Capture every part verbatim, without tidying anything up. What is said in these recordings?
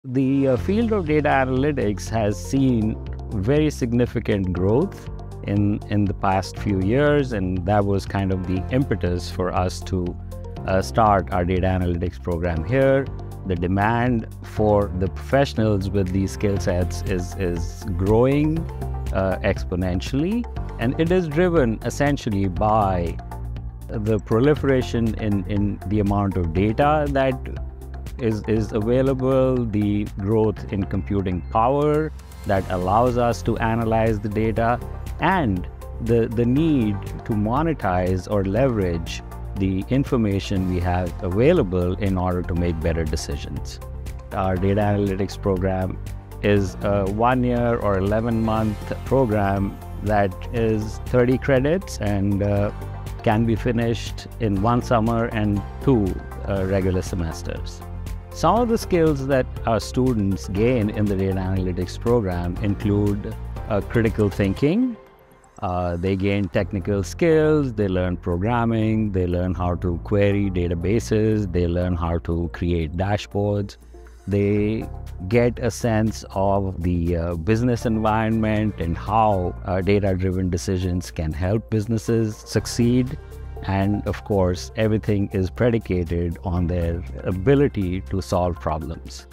The uh, field of data analytics has seen very significant growth in, in the past few years, and that was kind of the impetus for us to uh, start our data analytics program here. The demand for the professionals with these skill sets is, is growing uh, exponentially, and it is driven essentially by the proliferation in, in the amount of data that is, is available, the growth in computing power that allows us to analyze the data, and the, the need to monetize or leverage the information we have available in order to make better decisions. Our data analytics program is a one-year or eleven-month program that is thirty credits and uh, can be finished in one summer and two uh, regular semesters. Some of the skills that our students gain in the data analytics program include uh, critical thinking. Uh, they gain technical skills, they learn programming, they learn how to query databases, they learn how to create dashboards. They get a sense of the uh, business environment and how uh, data-driven decisions can help businesses succeed. And of course, everything is predicated on their ability to solve problems.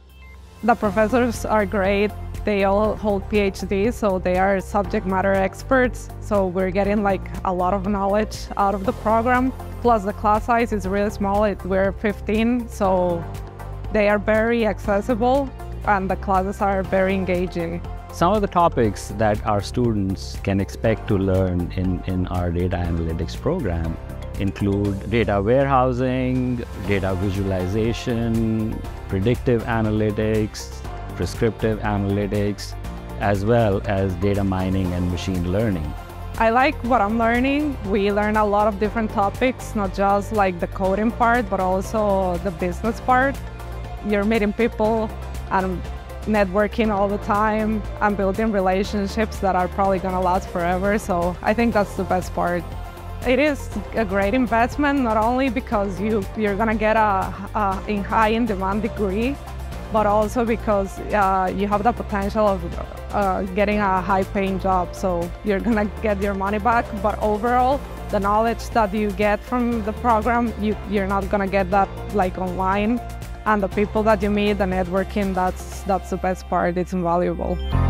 The professors are great. They all hold PhDs, so they are subject matter experts. So we're getting like a lot of knowledge out of the program. Plus the class size is really small. It, we're fifteen, so they are very accessible and the classes are very engaging. Some of the topics that our students can expect to learn in, in our data analytics program include data warehousing, data visualization, predictive analytics, prescriptive analytics, as well as data mining and machine learning. I like what I'm learning. We learn a lot of different topics, not just like the coding part, but also the business part. You're meeting people and networking all the time and building relationships that are probably going to last forever. So I think that's the best part. It is a great investment, not only because you, you're going to get a, a in high in demand degree, but also because uh, you have the potential of uh, getting a high paying job. So you're going to get your money back. But overall, the knowledge that you get from the program, you, you're not going to get that like online. And the people that you meet, the networking, that's, that's the best part. It's invaluable.